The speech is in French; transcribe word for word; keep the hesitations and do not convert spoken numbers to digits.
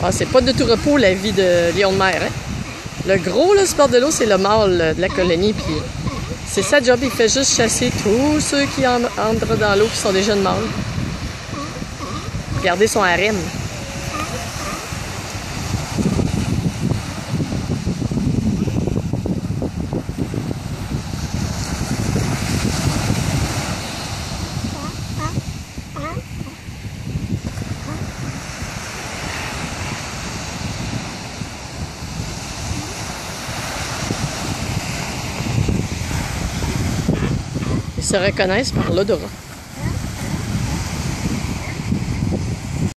Ah, c'est pas de tout repos la vie de lion de mer. Hein? Le gros, là, ce bord de l'eau, c'est le mâle de la colonie. Puis c'est sa job, il fait juste chasser tous ceux qui en entrent dans l'eau qui sont des jeunes mâles. Regardez son harem. Ils se reconnaissent par l'odorat.